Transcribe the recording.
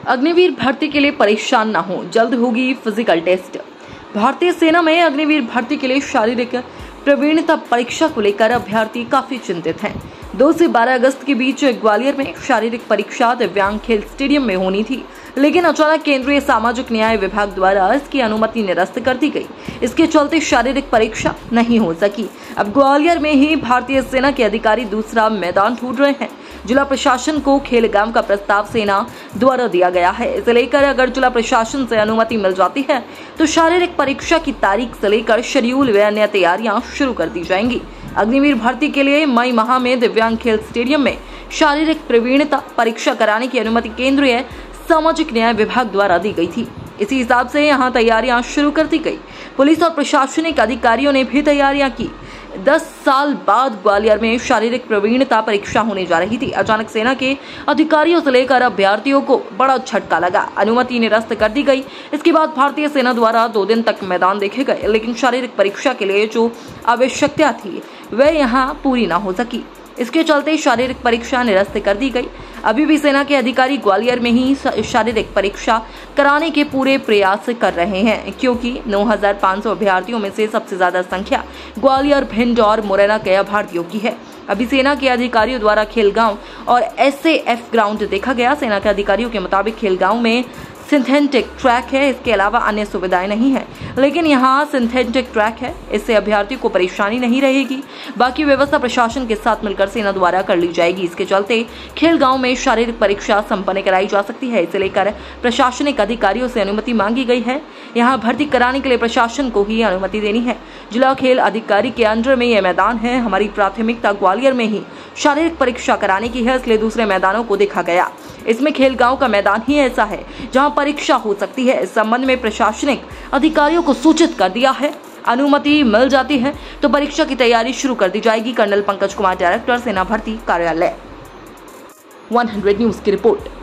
अग्निवीर भर्ती के लिए परेशान न हो, जल्द होगी फिजिकल टेस्ट। भारतीय सेना में अग्निवीर भर्ती के लिए शारीरिक प्रवीणता परीक्षा को लेकर अभ्यर्थी काफी चिंतित हैं। 2 से 12 अगस्त के बीच ग्वालियर में शारीरिक परीक्षा दिव्यांग खेल स्टेडियम में होनी थी, लेकिन अचानक केंद्रीय सामाजिक न्याय विभाग द्वारा इसकी अनुमति निरस्त कर दी गई। इसके चलते शारीरिक परीक्षा नहीं हो सकी। अब ग्वालियर में ही भारतीय सेना के अधिकारी दूसरा मैदान ढूंढ रहे हैं। जिला प्रशासन को खेलगांव का प्रस्ताव सेना द्वारा दिया गया है। इसे लेकर अगर जिला प्रशासन से अनुमति मिल जाती है तो शारीरिक परीक्षा की तारीख से लेकर शेड्यूल व अन्य तैयारियां शुरू कर दी जाएंगी। अग्निवीर भर्ती के लिए मई माह में दिव्यांग खेल स्टेडियम में शारीरिक प्रवीणता परीक्षा कराने की अनुमति केंद्रीय सामाजिक न्याय विभाग द्वारा दी गई थी। इसी हिसाब से यहां तैयारियां शुरू कर दी गई। पुलिस और प्रशासनिक अधिकारियों ने भी तैयारियां की। 10 साल बाद ग्वालियर में शारीरिक प्रवीणता परीक्षा होने जा रही थी। अचानक सेना के अधिकारियों से लेकर अभ्यर्थियों को बड़ा झटका लगा। अनुमति निरस्त कर दी गई। इसके बाद भारतीय सेना द्वारा 2 दिन तक मैदान देखे गए, लेकिन शारीरिक परीक्षा के लिए जो आवश्यकता थी वह यहाँ पूरी न हो सकी। इसके चलते शारीरिक परीक्षा निरस्त कर दी गई। अभी भी सेना के अधिकारी ग्वालियर में ही शारीरिक परीक्षा कराने के पूरे प्रयास कर रहे हैं, क्योंकि 9,500 अभ्यर्थियों में से सबसे ज्यादा संख्या ग्वालियर, भिंड और मुरैना के अभ्यर्थियों की है। अभी सेना के अधिकारियों द्वारा खेलगांव और SAF ग्राउंड देखा गया। सेना के अधिकारियों के मुताबिक खेलगांव में सिंथेटिक ट्रैक है, इसके अलावा अन्य सुविधाएं नहीं है, लेकिन यहाँ सिंथेटिक ट्रैक है, इससे अभ्यर्थियों को परेशानी नहीं रहेगी। बाकी व्यवस्था प्रशासन के साथ मिलकर सेना द्वारा कर ली जाएगी। इसके चलते खेलगांव में शारीरिक परीक्षा संपन्न कराई जा सकती है। इसे लेकर प्रशासनिक अधिकारियों से अनुमति मांगी गई है। यहाँ भर्ती कराने के लिए प्रशासन को ही अनुमति देनी है। जिला खेल अधिकारी के अंडर में यह मैदान है। हमारी प्राथमिकता ग्वालियर में ही शारीरिक परीक्षा कराने की है, इसलिए दूसरे मैदानों को देखा गया। इसमें खेलगांव का मैदान ही ऐसा है जहां परीक्षा हो सकती है। इस संबंध में प्रशासनिक अधिकारियों को सूचित कर दिया है। अनुमति मिल जाती है तो परीक्षा की तैयारी शुरू कर दी जाएगी। कर्नल पंकज कुमार, डायरेक्टर, सेना भर्ती कार्यालय। 100 न्यूज की रिपोर्ट।